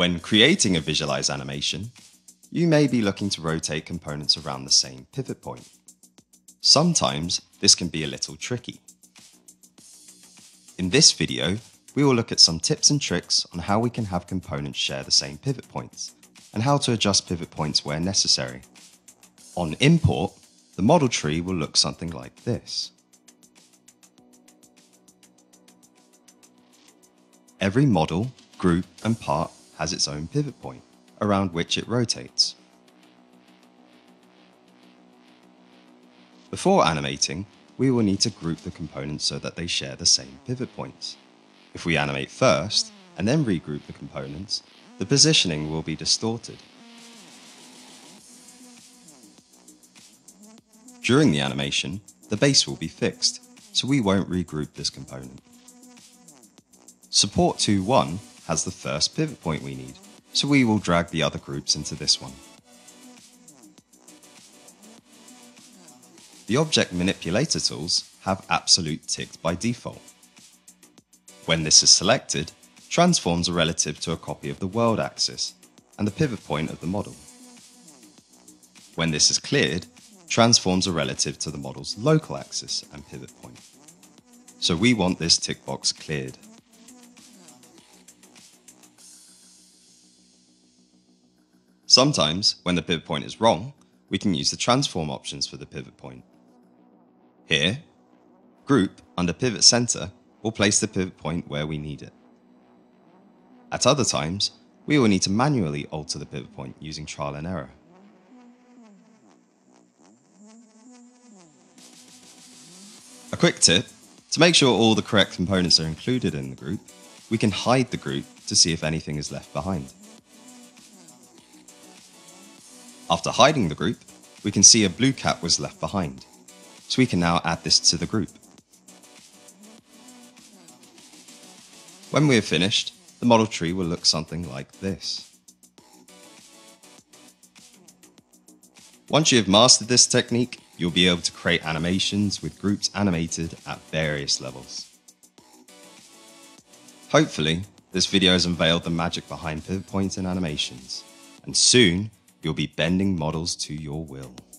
When creating a Visualize animation, you may be looking to rotate components around the same pivot point. Sometimes this can be a little tricky. In this video, we will look at some tips and tricks on how we can have components share the same pivot points and how to adjust pivot points where necessary. On import, the model tree will look something like this. Every model, group and part has its own pivot point, around which it rotates. Before animating, we will need to group the components so that they share the same pivot points. If we animate first, and then regroup the components, the positioning will be distorted. During the animation, the base will be fixed, so we won't regroup this component. Support 2.1 has the first pivot point we need, so we will drag the other groups into this one. The object manipulator tools have absolute ticked by default. When this is selected, transforms are relative to a copy of the world axis and the pivot point of the model. When this is cleared, transforms are relative to the model's local axis and pivot point. So we want this tick box cleared. Sometimes, when the pivot point is wrong, we can use the transform options for the pivot point. Here, Group under Pivot Center will place the pivot point where we need it. At other times, we will need to manually alter the pivot point using trial and error. A quick tip: to make sure all the correct components are included in the group, we can hide the group to see if anything is left behind. After hiding the group, we can see a blue cap was left behind, so we can now add this to the group. When we are finished, the model tree will look something like this. Once you have mastered this technique, you'll be able to create animations with groups animated at various levels. Hopefully, this video has unveiled the magic behind pivot points and animations, and soon you'll be bending models to your will.